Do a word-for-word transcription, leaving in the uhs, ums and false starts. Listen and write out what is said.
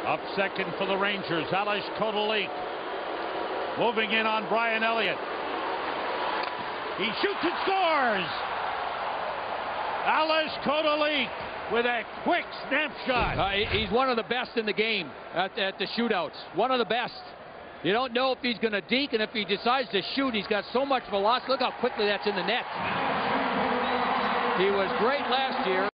Up second for the Rangers, Kotalik. Moving in on Brian Elliott. He shoots and scores! Kotalik with a quick snapshot. Uh, he's one of the best in the game at, at the shootouts. One of the best. You don't know if he's going to deke, and if he decides to shoot, he's got so much velocity. Look how quickly that's in the net. He was great last year.